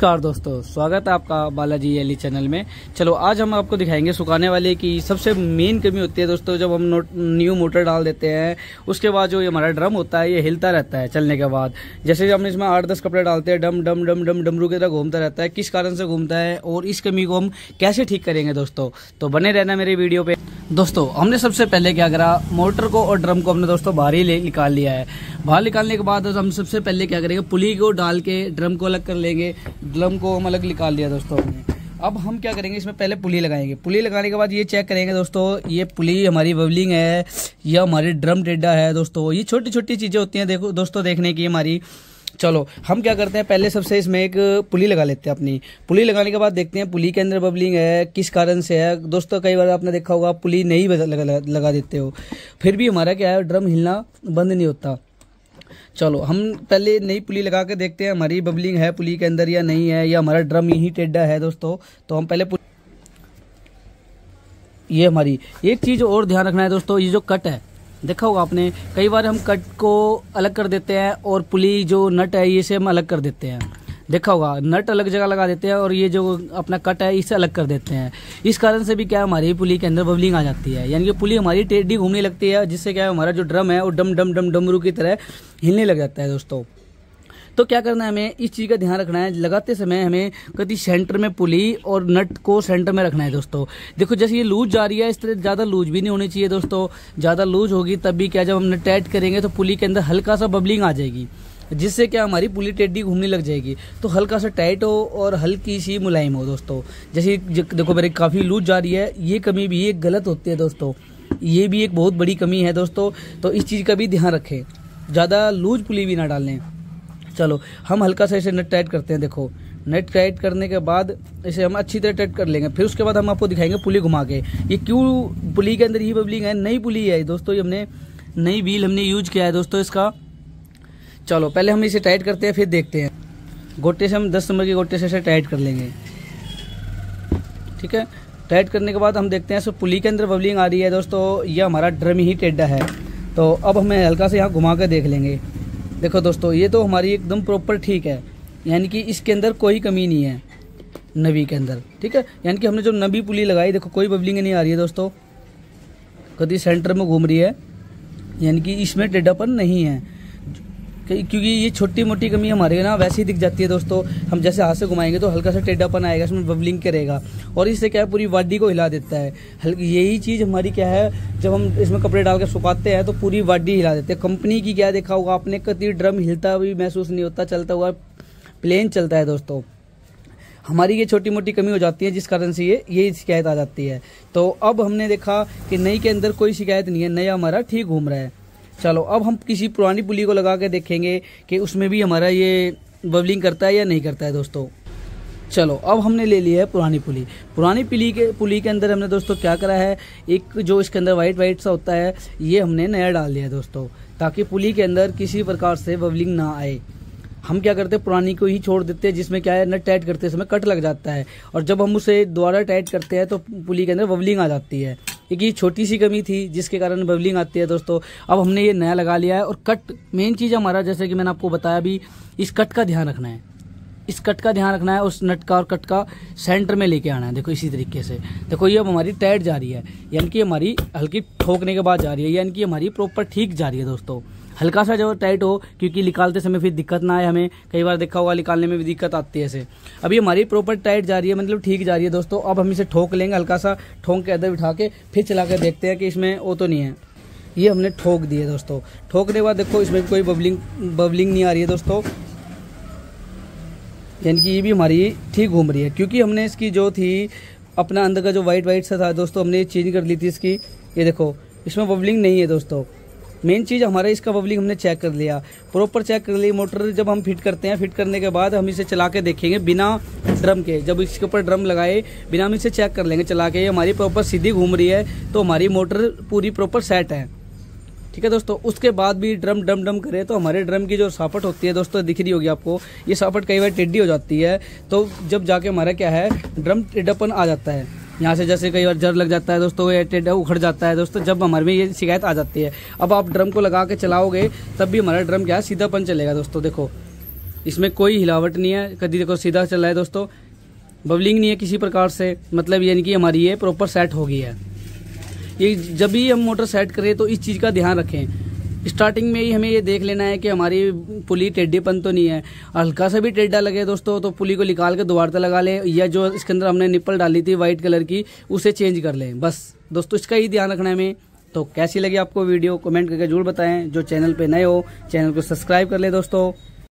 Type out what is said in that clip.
नमस्कार दोस्तों, स्वागत है आपका बालाजी एली चैनल में। चलो आज हम आपको दिखाएंगे सुखाने वाले की सबसे मेन कमी होती है दोस्तों। जब हम न्यू मोटर डाल देते हैं उसके बाद जो ये हमारा ड्रम होता है ये हिलता रहता है चलने के बाद। जैसे हम इसमें 8-10 कपड़े डालते हैं, डम डम डम डम डमरू की तरह घूमता रहता है। किस कारण से घूमता है और इस कमी को हम कैसे ठीक करेंगे दोस्तों, तो बने रहना मेरे वीडियो पे। दोस्तों हमने सबसे पहले क्या करा, मोटर को और ड्रम को हमने दोस्तों बाहर ही निकाल लिया है। बाहर निकालने के बाद हम सबसे पहले क्या करेंगे, पुली को डाल के ड्रम को अलग कर लेंगे। ड्रम को हम अलग निकाल लिया दोस्तों हमने। अब हम क्या करेंगे, इसमें पहले पुली लगाएंगे। पुली लगाने के बाद ये चेक करेंगे दोस्तों, ये पुली हमारी बबलिंग है या हमारी ड्रम टेढ़ा है दोस्तों। ये छोटी छोटी चीजें होती हैं देखो दोस्तों देखने की हमारी। चलो हम क्या करते हैं, पहले सबसे इसमें एक पुली लगा लेते हैं। अपनी पुली लगाने के बाद देखते हैं पुली के अंदर बबलिंग है किस कारण से है दोस्तों। कई बार आपने देखा होगा पुली नहीं लगा देते हो, फिर भी हमारा क्या है, ड्रम हिलना बंद नहीं होता। चलो हम पहले नई पुली लगा के देखते हैं हमारी बबलिंग है पुली के अंदर या नहीं है, या हमारा ड्रम यही टेढ़ा है दोस्तों। तो हम पहले ये हमारी एक चीज और ध्यान रखना है दोस्तों, ये जो कट है देखा होगा आपने, कई बार हम कट को अलग कर देते हैं और पुली जो नट है ये से हम अलग कर देते हैं। देखा होगा नट अलग जगह लगा देते हैं और ये जो अपना कट है इसे अलग कर देते हैं। इस कारण से भी क्या हमारी पुली के अंदर बबलिंग आ जाती है, यानी कि पुली हमारी टेढ़ी घूमने लगती है, जिससे क्या है हमारा जो ड्रम है वो डम डम डम डमरू की तरह हिलने लग जाता है दोस्तों। तो क्या करना है, हमें इस चीज़ का ध्यान रखना है। लगाते समय हमें कभी सेंटर में पुली और नट को सेंटर में रखना है दोस्तों। देखो जैसे ये लूज जा रही है, इस तरह ज़्यादा लूज भी नहीं होनी चाहिए दोस्तों। ज़्यादा लूज होगी तब भी क्या, जब हम नट टाइट करेंगे तो पुली के अंदर हल्का सा बबलिंग आ जाएगी, जिससे क्या हमारी पुली टेढ़ी घूमने लग जाएगी। तो हल्का सा टाइट हो और हल्की सी मुलायम हो दोस्तों। जैसे देखो मेरी काफ़ी लूज जा रही है, ये कमी भी एक गलत होती है दोस्तों। ये भी एक बहुत बड़ी कमी है दोस्तों, तो इस चीज़ का भी ध्यान रखें, ज़्यादा लूज पुली भी ना डालें। चलो हम हल्का सा इसे नट टाइट करते हैं। देखो नट टाइट करने के बाद इसे हम अच्छी तरह टाइट कर लेंगे। फिर उसके बाद हम आपको दिखाएंगे पुली घुमा के ये क्यों पुली के अंदर ये बबलिंग है। नई पुली है दोस्तों, ये हमने नई व्हील हमने यूज किया है दोस्तों इसका। चलो पहले हम इसे टाइट करते हैं फिर देखते हैं। गोटे से हम 10 नंबर के गोटे से इसे टाइट कर लेंगे, ठीक है। टाइट करने के बाद हम देखते हैं सो पुली के अंदर बबलिंग आ रही है दोस्तों, यह हमारा ड्रम ही टेढ़ा है। तो अब हमें हल्का से यहाँ घुमा कर देख लेंगे। देखो दोस्तों ये तो हमारी एकदम प्रॉपर ठीक है, यानी कि इसके अंदर कोई कमी नहीं है नवी के अंदर, ठीक है। यानी कि हमने जो नवी पुली लगाई देखो कोई बबलिंग नहीं आ रही है दोस्तों, कभी सेंटर में घूम रही है, यानी कि इसमें टेढ़ापन नहीं है। क्योंकि ये छोटी मोटी कमी हमारे ना वैसे ही दिख जाती है दोस्तों। हम जैसे हाथ से घुमाएंगे तो हल्का सा टेढ़ापन आएगा, इसमें बबलिंग करेगा और इससे क्या है पूरी बॉडी को हिला देता है। यही चीज़ हमारी क्या है, जब हम इसमें कपड़े डाल के सुखाते हैं तो पूरी बॉडी हिला देते हैं। कंपनी की क्या देखा होगा आपने, कभी ड्रम हिलता भी महसूस नहीं होता, चलता हुआ प्लेन चलता है दोस्तों। हमारी ये छोटी मोटी कमी हो जाती है जिस कारण से ये शिकायत आ जाती है। तो अब हमने देखा कि नई के अंदर कोई शिकायत नहीं है, नया हमारा ठीक घूम रहा है। चलो अब हम किसी पुरानी पुली को लगा के देखेंगे कि उसमें भी हमारा ये बबलिंग करता है या नहीं करता है दोस्तों। चलो अब हमने ले लिया है पुरानी पुली। पुरानी पुली के अंदर हमने दोस्तों क्या करा है, एक जो इसके अंदर वाइट सा होता है ये हमने नया डाल दिया है दोस्तों, ताकि पुली के अंदर किसी प्रकार से बबलिंग ना आए। हम क्या करते हैं, पुरानी को ही छोड़ देते हैं, जिसमें क्या है नट टाइट करते समय कट लग जाता है और जब हम उसे दोबारा टाइट करते हैं तो पुली के अंदर बबलिंग आ जाती है। एक ये छोटी सी कमी थी जिसके कारण बबलिंग आती है दोस्तों। अब हमने ये नया लगा लिया है और कट मेन चीज़ हमारा, जैसे कि मैंने आपको बताया भी, इस कट का ध्यान रखना है। इस कट का ध्यान रखना है, उस नट का और कट का सेंटर में लेके आना है। देखो इसी तरीके से देखो ये अब हमारी टाइट जा रही है, यानी कि हमारी हल्की ठोकने के बाद जा रही है, यानी कि हमारी प्रॉपर ठीक जा रही है दोस्तों। हल्का सा जो टाइट हो, क्योंकि निकालते समय फिर दिक्कत ना आए हमें। कई बार देखा होगा निकालने में भी दिक्कत आती है ऐसे। अभी हमारी प्रॉपर टाइट जा रही है, मतलब ठीक जा रही है दोस्तों। अब हम इसे ठोक लेंगे, हल्का सा ठोक के अंदर बिठा के फिर चला कर देखते हैं कि इसमें वो तो नहीं है। ये हमने ठोक दिए दोस्तों। ठोकने के बाद देखो इसमें कोई बबलिंग नहीं आ रही है दोस्तों, यानी कि ये भी हमारी ठीक घूम रही है। क्योंकि हमने इसकी जो थी अपना अंदर का जो वाइट सा था दोस्तों, हमने चेंज कर ली थी इसकी। ये देखो इसमें बबलिंग नहीं है दोस्तों। मेन चीज़ हमारा इसका बबलिंग हमने चेक कर लिया, प्रॉपर चेक कर ली। मोटर जब हम फिट करते हैं, फिट करने के बाद हम इसे चला के देखेंगे बिना ड्रम के। जब इसके ऊपर ड्रम लगाए बिना हम इसे चेक कर लेंगे चला के, हमारी प्रॉपर सीधी घूम रही है तो हमारी मोटर पूरी प्रॉपर सेट है, ठीक है दोस्तों। उसके बाद भी ड्रम डम डम करे तो हमारे ड्रम की जो सापट होती है दोस्तों, दिख रही होगी आपको, ये सापट कई बार टेढ़ी हो जाती है। तो जब जाके हमारा क्या है, ड्रम टेढ़ापन आ जाता है यहाँ से। जैसे कई बार जर लग जाता है दोस्तों, ये टेढ़ा उखड़ जाता है दोस्तों, जब हमारे में ये शिकायत आ जाती है। अब आप ड्रम को लगा के चलाओगे तब भी हमारा ड्रम क्या है, सीधापन चलेगा दोस्तों। देखो इसमें कोई हिलावट नहीं है, कभी देखो सीधा चल रहा है दोस्तों, बबलिंग नहीं है किसी प्रकार से, मतलब यानी कि हमारी ये प्रॉपर सेट हो गई है। ये जब भी हम मोटर सेट करें तो इस चीज़ का ध्यान रखें, स्टार्टिंग में ही हमें ये देख लेना है कि हमारी पुली टेढ़ीपन तो नहीं है। हल्का सा भी टेढ़ा लगे दोस्तों तो पुली को निकाल के दोबारा लगा लें, या जो इसके अंदर हमने निप्पल डाली थी वाइट कलर की उसे चेंज कर लें। बस दोस्तों इसका ही ध्यान रखना है हमें। तो कैसी लगी आपको वीडियो कमेंट करके जरूर बताएं। जो चैनल पे नए हो चैनल को सब्सक्राइब कर ले दोस्तों।